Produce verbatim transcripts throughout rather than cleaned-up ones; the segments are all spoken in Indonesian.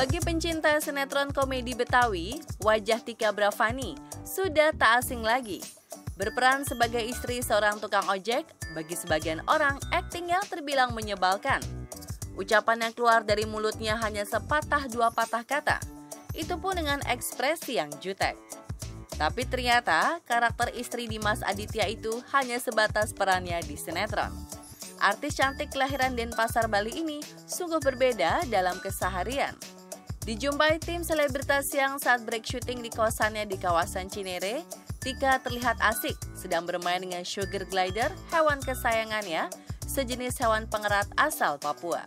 Bagi pencinta sinetron komedi Betawi, wajah Tika Bravani sudah tak asing lagi. Berperan sebagai istri seorang tukang ojek, bagi sebagian orang aktingnya terbilang menyebalkan. Ucapan yang keluar dari mulutnya hanya sepatah dua patah kata, itu pun dengan ekspresi yang jutek. Tapi ternyata karakter istri Dimas Aditya itu hanya sebatas perannya di sinetron. Artis cantik kelahiran Denpasar, Bali ini sungguh berbeda dalam keseharian. Dijumpai tim selebritas yang saat break syuting di kosannya di kawasan Cinere, Tika terlihat asik sedang bermain dengan sugar glider, hewan kesayangannya, sejenis hewan pengerat asal Papua.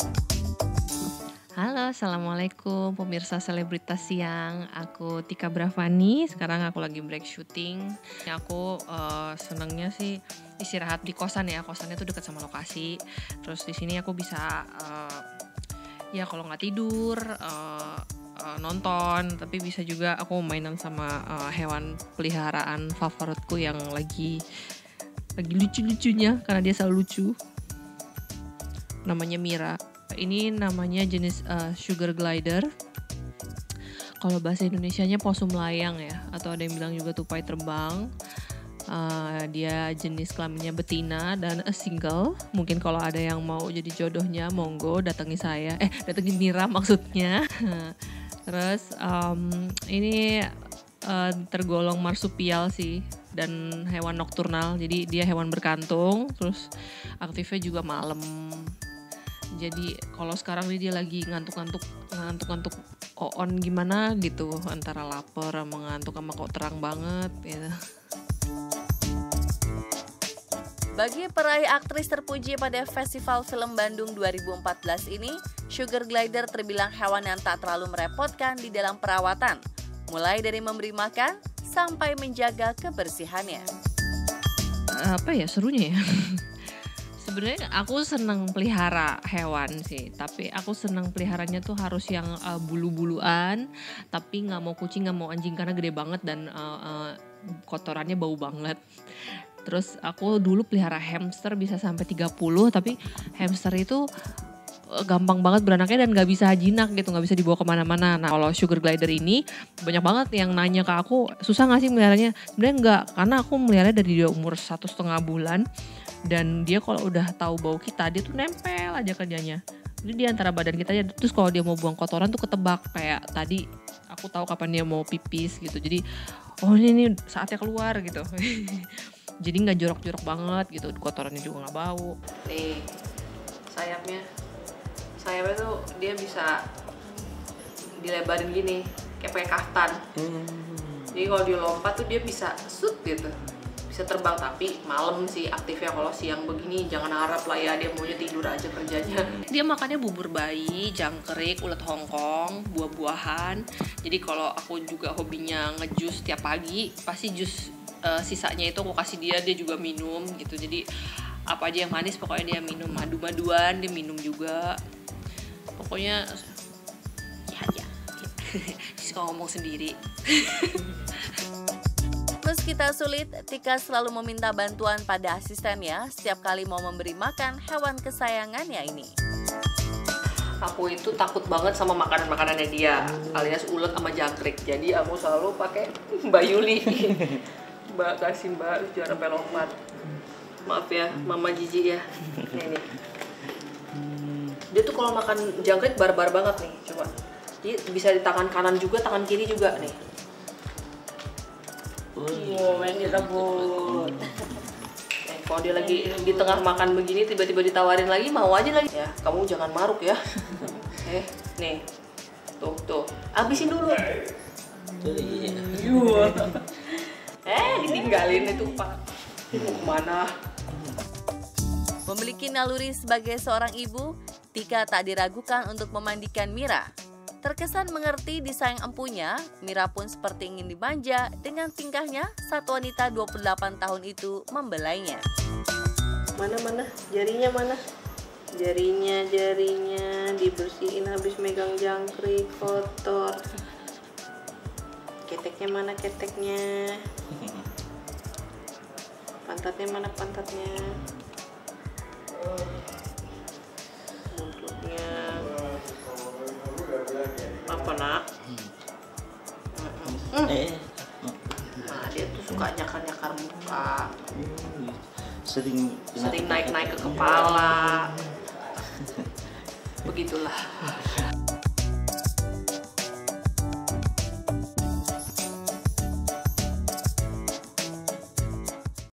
Halo, assalamualaikum pemirsa selebritas siang. Aku Tika Bravani. Sekarang aku lagi break syuting. Aku uh, senangnya sih istirahat di kosan ya. Kosannya tuh dekat sama lokasi. Terus di sini aku bisa uh, ya kalau nggak tidur uh, uh, nonton. Tapi bisa juga aku mainan sama uh, hewan peliharaan favoritku yang lagi lagi lucu-lucunya karena dia selalu lucu. Namanya Mira. Ini namanya jenis uh, sugar glider. Kalau bahasa Indonesianya posum layang ya, atau ada yang bilang juga tupai terbang. Uh, dia jenis kelaminnya betina dan a single. Mungkin kalau ada yang mau jadi jodohnya, monggo datangi saya. Eh, datangi Mira maksudnya. Terus um, ini uh, tergolong marsupial sih dan hewan nokturnal. Jadi dia hewan berkantung. Terus aktifnya juga malam. Jadi kalau sekarang nih dia lagi ngantuk-ngantuk ngantuk-ngantuk on gimana gitu, antara lapar sama ngantuk sama kok terang banget ya. Bagi peraih aktris terpuji pada Festival Film Bandung dua ribu empat belas ini, sugar glider terbilang hewan yang tak terlalu merepotkan di dalam perawatan, mulai dari memberi makan sampai menjaga kebersihannya. Apa ya serunya ya? Sebenarnya aku senang pelihara hewan sih, tapi aku senang peliharanya tuh harus yang uh, bulu-buluan, tapi nggak mau kucing, nggak mau anjing karena gede banget dan uh, uh, kotorannya bau banget. Terus aku dulu pelihara hamster bisa sampai tiga puluh, tapi hamster itu uh, gampang banget beranaknya dan nggak bisa jinak gitu, nggak bisa dibawa kemana-mana. Nah kalau sugar glider ini banyak banget yang nanya ke aku, susah nggak sih meliharanya? Sebenarnya nggak, karena aku melihara dari dia umur satu setengah bulan. Dan dia kalau udah tahu bau kita, dia tuh nempel aja kerjanya. Jadi di antara badan kita aja. Terus kalau dia mau buang kotoran tuh ketebak. Kayak tadi aku tahu kapan dia mau pipis gitu. Jadi oh ini, ini saatnya keluar gitu. Jadi gak jorok-jorok banget gitu. Kotorannya juga gak bau. Nih sayapnya. Sayapnya tuh dia bisa dilebarin gini. Kayak pakai kaftan. Jadi kalau dia lompat tuh dia bisa shoot gitu. Bisa terbang, tapi malam sih aktifnya. Kalau siang begini jangan harap lah ya, dia maunya tidur aja kerjanya. Dia makannya bubur bayi, jangkrik, ulet hongkong, buah-buahan. Jadi kalau aku juga hobinya ngejus tiap pagi, pasti jus uh, sisanya itu aku kasih dia, dia juga minum gitu. Jadi apa aja yang manis pokoknya dia minum, madu-maduan dia minum juga. Pokoknya ya ya. Suka ngomong sendiri. Meski tak sulit, Tika selalu meminta bantuan pada asistennya setiap kali mau memberi makan hewan kesayangannya ini. Aku itu takut banget sama makanan-makanannya dia, alias ulet sama jangkrik. Jadi aku selalu pakai Mbak Yuli. Mbak kasih Mbak jangan sampai lompat. Maaf ya, Mama Jiji ya. Ini. Dia tuh kalau makan jangkrik barbar banget nih, coba. Dia bisa di tangan kanan juga, tangan kiri juga nih. Wow, main direbut. Eh, kalau dia lagi di tengah makan begini tiba-tiba ditawarin lagi, mau aja lagi. Ya, kamu jangan maruk ya. Eh, nih. Tuh, tuh. Habisin dulu. Eh, ditinggalin itu, Pak. Mau kemana? Memiliki naluri sebagai seorang ibu, Tika tak diragukan untuk memandikan Mira. Terkesan mengerti disayang empunya, Mira pun seperti ingin dimanja dengan tingkahnya saat wanita dua puluh delapan tahun itu membelainya. Mana-mana? Jarinya mana? Jarinya, jarinya dibersihin habis megang jangkrik kotor. Keteknya mana keteknya? Pantatnya mana pantatnya? Mulutnya. Hmm. Eh, Nah, dia tuh suka nyakar-nyakar muka, sering sering naik-naik ke kepala. Begitulah.